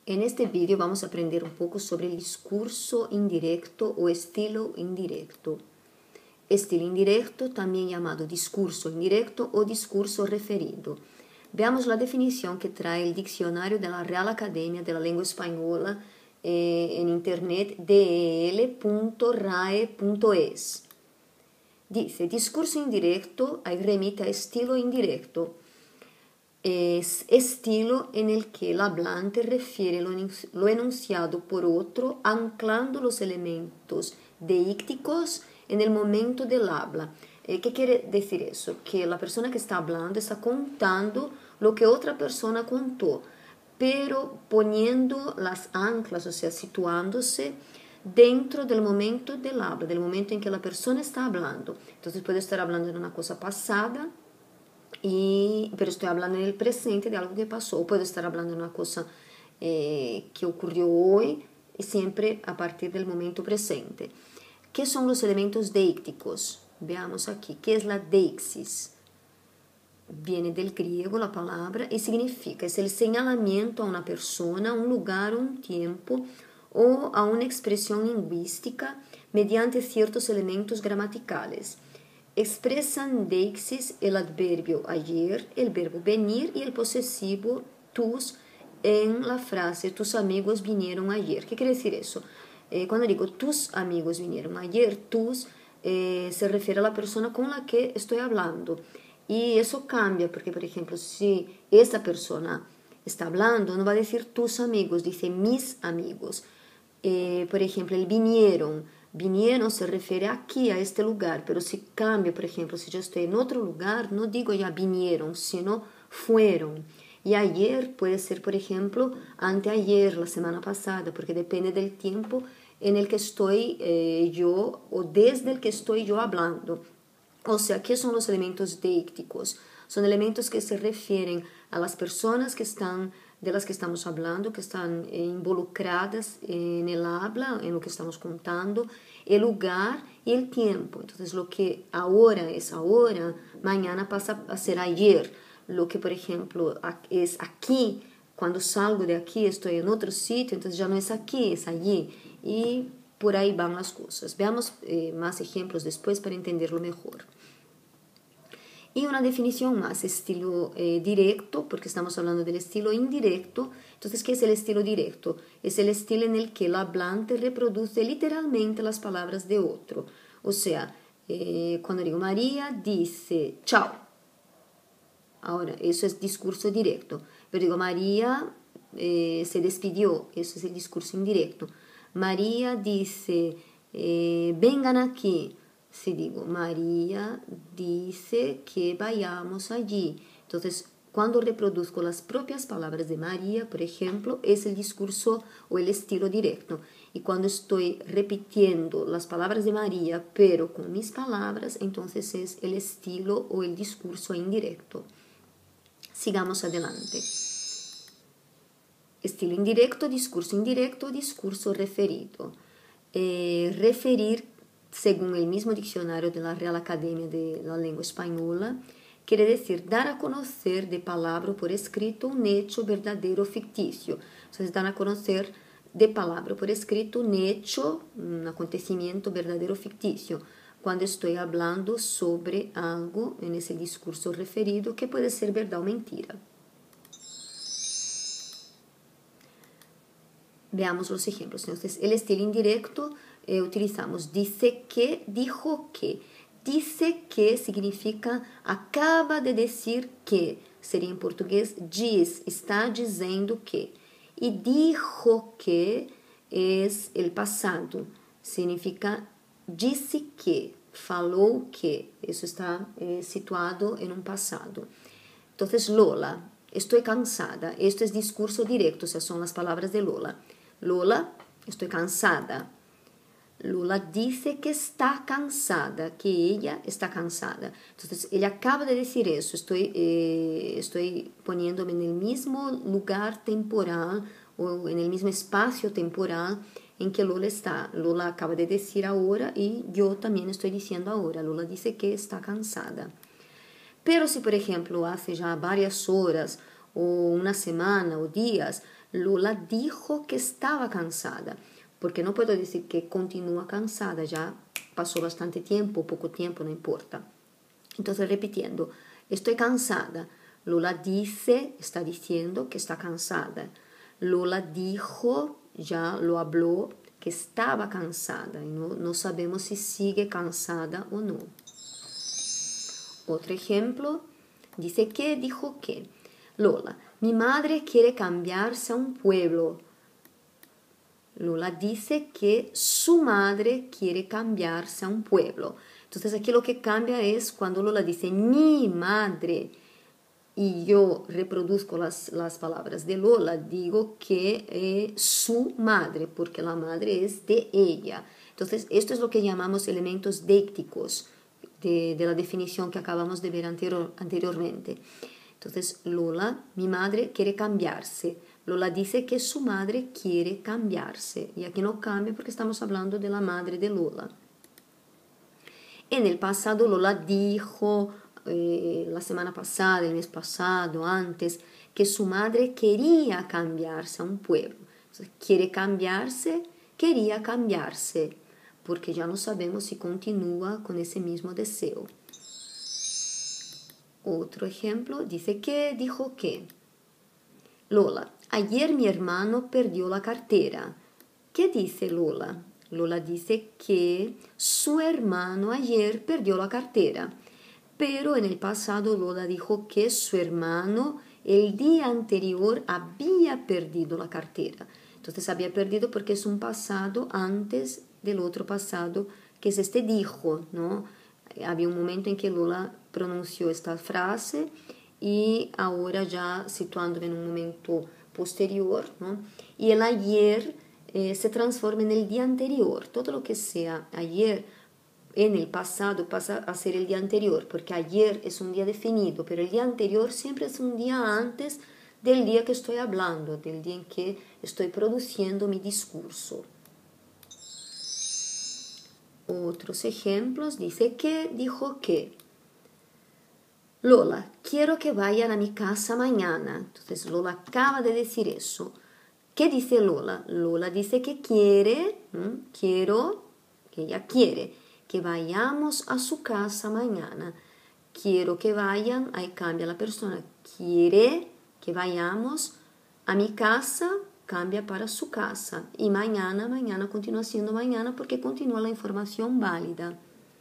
En este vídeo vamos a aprender un poco sobre el discurso indirecto o estilo indirecto. Estilo indirecto, también llamado discurso indirecto o discurso referido. Veamos la definición que trae el diccionario de la Real Academia de la Lengua Española en internet del.rae.es. Dice, discurso indirecto, ahí remite a estilo indirecto. Es estilo en el que el hablante refiere lo enunciado por otro, anclando los elementos deícticos en el momento del habla. ¿Qué quiere decir eso? Que la persona que está hablando está contando lo que otra persona contó, pero poniendo las anclas, o sea, situándose dentro del momento del habla, del momento en que la persona está hablando. Entonces puede estar hablando de una cosa pasada, pero estoy hablando en el presente de algo que pasó. Puedo estar hablando de una cosa que ocurrió hoy y siempre a partir del momento presente. ¿Qué son los elementos deícticos? Veamos aquí. ¿Qué es la deixis? Viene del griego la palabra y significa, es el señalamiento a una persona, a un lugar, a un tiempo o a una expresión lingüística mediante ciertos elementos gramaticales. Expresan deixis el adverbio ayer, el verbo venir y el posesivo tus en la frase tus amigos vinieron ayer. ¿Qué quiere decir eso? Cuando digo tus amigos vinieron ayer, tus se refiere a la persona con la que estoy hablando. Y eso cambia porque, por ejemplo, si esta persona está hablando, no va a decir tus amigos, dice mis amigos. Por ejemplo, el vinieron se refiere aquí, a este lugar, pero si cambia, por ejemplo, si yo estoy en otro lugar, no digo ya vinieron, sino fueron. Y ayer puede ser, por ejemplo, anteayer, la semana pasada, porque depende del tiempo en el que estoy yo o desde el que estoy yo hablando. O sea, ¿qué son los elementos deícticos? Son elementos que se refieren a las personas de las que estamos hablando, que están involucradas en el habla, en lo que estamos contando, el lugar y el tiempo. Entonces, lo que ahora es ahora, mañana pasa a ser ayer. Lo que, por ejemplo, es aquí, cuando salgo de aquí estoy en otro sitio, entonces ya no es aquí, es allí. Y por ahí van las cosas. Veamos más ejemplos después para entenderlo mejor. Y una definición más, estilo directo, porque estamos hablando del estilo indirecto. Entonces, ¿qué es el estilo directo? Es el estilo en el que el hablante reproduce literalmente las palabras de otro. O sea, cuando digo María dice chao. Ahora, eso es discurso directo. Pero digo María se despidió, eso es el discurso indirecto. María dice vengan aquí. Si digo, María dice que vayamos allí. Entonces, cuando reproduzco las propias palabras de María, por ejemplo, es el discurso o el estilo directo. Y cuando estoy repitiendo las palabras de María, pero con mis palabras, entonces es el estilo o el discurso indirecto. Sigamos adelante. Estilo indirecto, discurso referido. Referir, según el mismo diccionario de la Real Academia de la Lengua Española, quiere decir dar a conocer de palabra o por escrito un hecho verdadero o ficticio. Entonces, dar a conocer de palabra o por escrito un hecho, un acontecimiento verdadero o ficticio. Cuando estoy hablando sobre algo en ese discurso referido que puede ser verdad o mentira. Veamos los ejemplos. Entonces, el estilo indirecto utilizamos dice que, dijo que. Dice que significa acaba de decir que. Sería en portugués diz, está dizendo que. Y dijo que es el pasado. Significa disse que, falou que. Eso está situado en un pasado. Entonces, Lola, estoy cansada. Esto es discurso directo, o sea, son las palabras de Lola. Lola, estoy cansada. Lola dice que está cansada, que ella está cansada. Entonces, ella acaba de decir eso. Estoy poniéndome en el mismo lugar temporal o en el mismo espacio temporal en que Lola está. Lola acaba de decir ahora y yo también estoy diciendo ahora. Lola dice que está cansada. Pero si, por ejemplo, hace ya varias horas o una semana o días Lola dijo que estaba cansada, porque no puedo decir que continúa cansada, ya pasó bastante tiempo, poco tiempo, no importa. Entonces, repitiendo, estoy cansada. Lola dice, está diciendo que está cansada. Lola dijo, ya lo habló, que estaba cansada. Y no sabemos si sigue cansada o no. Otro ejemplo, dice que, dijo que. Lola, mi madre quiere cambiarse a un pueblo. Lola dice que su madre quiere cambiarse a un pueblo. Entonces aquí lo que cambia es cuando Lola dice mi madre y yo reproduzco las palabras de Lola, digo que su madre, porque la madre es de ella. Entonces esto es lo que llamamos elementos décticos de la definición que acabamos de ver anteriormente. Entonces Lola, mi madre quiere cambiarse. Lola dice que su madre quiere cambiarse. Y aquí no cambia porque estamos hablando de la madre de Lola. En el pasado Lola dijo la semana pasada, el mes pasado, antes, que su madre quería cambiarse a un pueblo. Entonces, quiere cambiarse, quería cambiarse, porque ya no sabemos si continúa con ese mismo deseo. Otro ejemplo, dice que, dijo que. Lola, ayer mi hermano perdió la cartera. ¿Qué dice Lola? Lola dice que su hermano ayer perdió la cartera, pero en el pasado Lola dijo que su hermano el día anterior había perdido la cartera. Entonces había perdido porque es un pasado antes del otro pasado, que es este dijo, ¿no? Había un momento en que Lola pronunció esta frase y ahora ya situándome en un momento posterior, ¿no? Y el ayer se transforma en el día anterior. Todo lo que sea ayer en el pasado pasa a ser el día anterior, porque ayer es un día definido, pero el día anterior siempre es un día antes del día que estoy hablando, del día en que estoy produciendo mi discurso. Otros ejemplos, dice que, dijo que. Lola, quiero que vayan a mi casa mañana. Entonces Lola acaba de decir eso. ¿Qué dice Lola? Lola dice que quiere, quiero, que ella quiere, que vayamos a su casa mañana. Quiero que vayan, ahí cambia la persona. Quiere que vayamos a mi casa, cambia para su casa. Y mañana, mañana continúa siendo mañana porque continúa la información válida.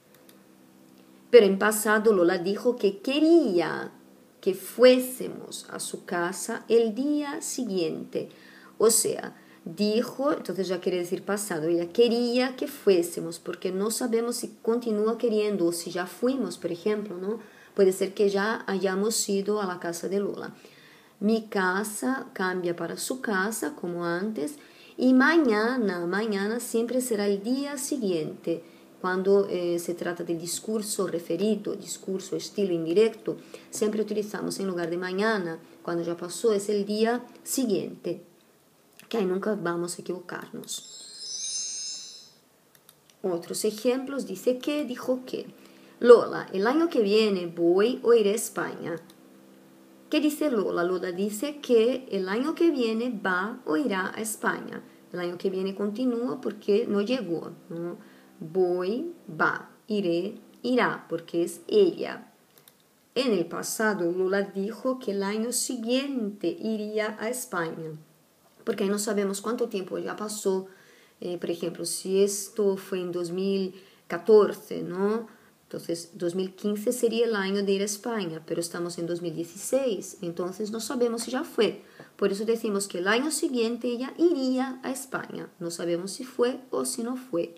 Pero en pasado Lola dijo que quería que fuésemos a su casa el día siguiente. O sea, dijo, entonces ya quiere decir pasado, ella quería que fuésemos, porque no sabemos si continúa queriendo o si ya fuimos, por ejemplo, ¿no? Puede ser que ya hayamos ido a la casa de Lola. Mi casa cambia para su casa, como antes, y mañana siempre será el día siguiente. Cuando se trata de discurso referido, discurso estilo indirecto, siempre utilizamos en lugar de mañana, cuando ya pasó, es el día siguiente, que ahí nunca vamos a equivocarnos. Otros ejemplos, dice que, dijo que. Lola, el año que viene voy o iré a España. ¿Qué dice Lola? Lola dice que el año que viene va o irá a España. El año que viene continúa porque no llegó, ¿no? Voy, va, iré, irá, porque es ella. En el pasado, Lola dijo que el año siguiente iría a España, porque ahí no sabemos cuánto tiempo ya pasó. Por ejemplo, si esto fue en 2014, ¿no? Entonces, 2015 sería el año de ir a España, pero estamos en 2016, entonces no sabemos si ya fue. Por eso decimos que el año siguiente ella iría a España. No sabemos si fue o si no fue.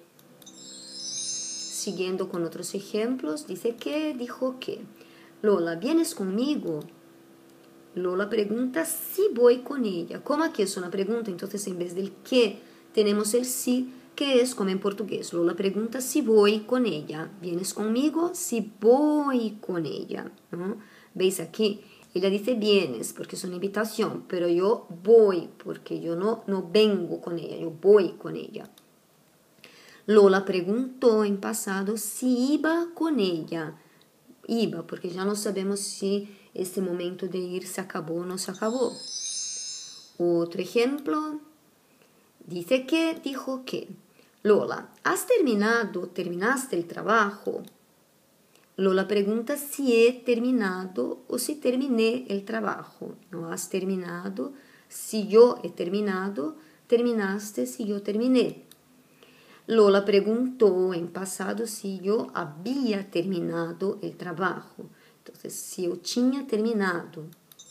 Siguiendo con otros ejemplos, dice que, dijo que. Lola, ¿vienes conmigo? Lola pregunta si voy con ella. Como aquí es una pregunta, entonces en vez del que tenemos el sí, que es como en portugués. Lola pregunta si voy con ella. ¿Vienes conmigo? Si voy con ella, ¿no? ¿Veis aquí? Ella dice vienes porque es una invitación, pero yo voy porque yo no vengo con ella, yo voy con ella. Lola preguntó en pasado si iba con ella. Iba, porque ya no sabemos si este momento de ir se acabó o no se acabó. Otro ejemplo, dice que, dijo que. Lola, ¿terminaste el trabajo? Lola pregunta si he terminado o si terminé el trabajo. No has terminado, si yo he terminado, terminaste si yo terminé. Lola preguntó en pasado si yo había terminado el trabajo. Entonces, si yo tinha terminado.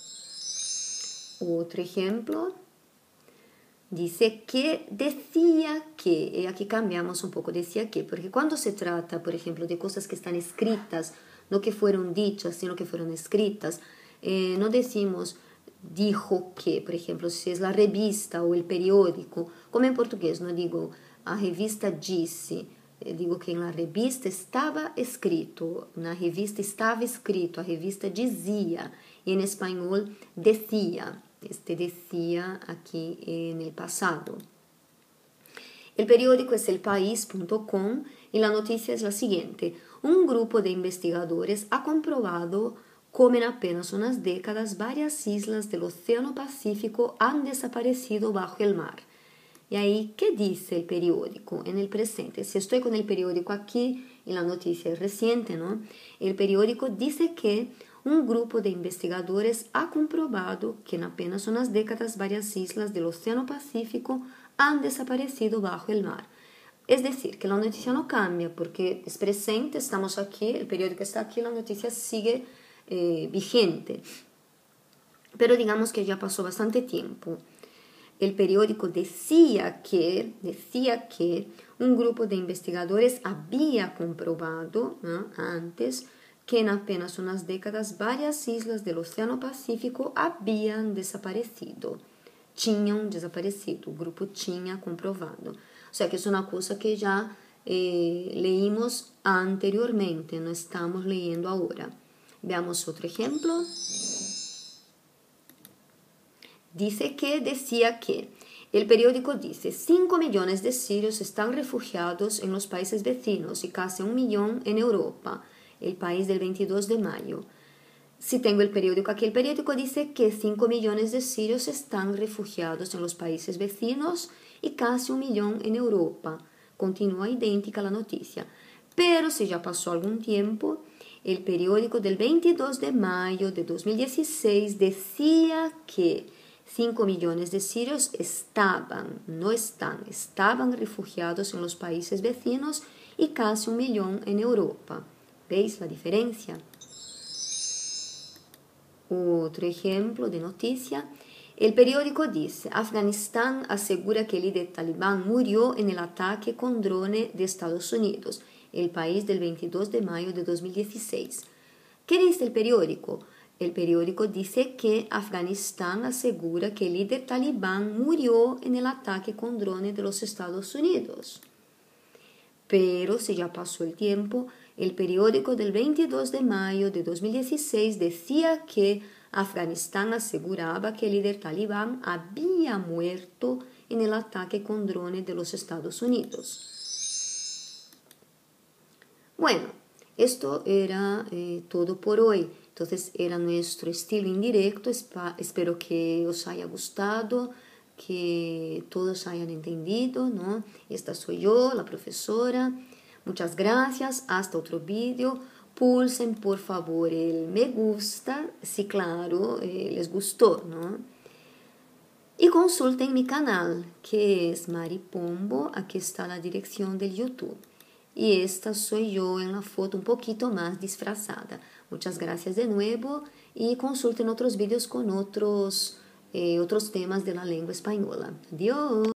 Otro ejemplo. Dice que, decía que, y aquí cambiamos un poco, decía que, porque cuando se trata, por ejemplo, de cosas que están escritas, no que fueron dichas, sino que fueron escritas, no decimos dijo que, por ejemplo, si es la revista o el periódico, como en portugués, no digo a revista disse, digo que en la revista estaba escrito, na revista estaba escrito, a revista dizia, y en español decía. Este decía aquí en el pasado. El periódico es elpaís.com y la noticia es la siguiente. Un grupo de investigadores ha comprobado cómo en apenas unas décadas varias islas del Océano Pacífico han desaparecido bajo el mar. Y ahí, ¿qué dice el periódico en el presente? Si estoy con el periódico aquí y la noticia es reciente, ¿no? El periódico dice que un grupo de investigadores ha comprobado que en apenas unas décadas varias islas del Océano Pacífico han desaparecido bajo el mar. Es decir, que la noticia no cambia porque es presente, estamos aquí, el periódico está aquí, la noticia sigue vigente. Pero digamos que ya pasó bastante tiempo. El periódico decía que un grupo de investigadores había comprobado, ¿no?, antes que en apenas unas décadas varias islas del Océano Pacífico habían desaparecido. Tinham desaparecido, o grupo tinha comprovado. O sea que es una cosa que ya leímos anteriormente, no estamos leyendo ahora. Veamos otro ejemplo. Dice que, decía que, el periódico dice, 5 millones de sirios están refugiados en los países vecinos y casi 1 millón en Europa, el país del 22 de mayo. Si tengo el periódico aquí, el periódico dice que 5 millones de sirios están refugiados en los países vecinos y casi 1 millón en Europa. Continúa idéntica la noticia. Pero si ya pasó algún tiempo, el periódico del 22 de mayo de 2016 decía que 5 millones de sirios estaban refugiados en los países vecinos y casi 1 millón en Europa. ¿Veis la diferencia? Otro ejemplo de noticia. El periódico dice, Afganistán asegura que el líder talibán murió en el ataque con drone de Estados Unidos, el país del 22 de mayo de 2016. ¿Qué dice el periódico? El periódico dice que Afganistán asegura que el líder talibán murió en el ataque con drone de los Estados Unidos. Pero si ya pasó el tiempo, el periódico del 22 de mayo de 2016 decía que Afganistán aseguraba que el líder talibán había muerto en el ataque con drone de los Estados Unidos. Bueno, esto era todo por hoy. Entonces era nuestro estilo indirecto. Espero que os haya gustado, que todos hayan entendido, ¿no? Esta soy yo, la profesora. Muchas gracias. Hasta otro vídeo. Pulsen por favor el me gusta, si claro les gustó, ¿no? Y consulten mi canal, que es Mari Pombo. Aquí está la dirección del YouTube. Y esta soy yo en la foto un poquito más disfrazada. Muchas gracias de nuevo y consulten otros vídeos con otros temas de la lengua española. Adiós.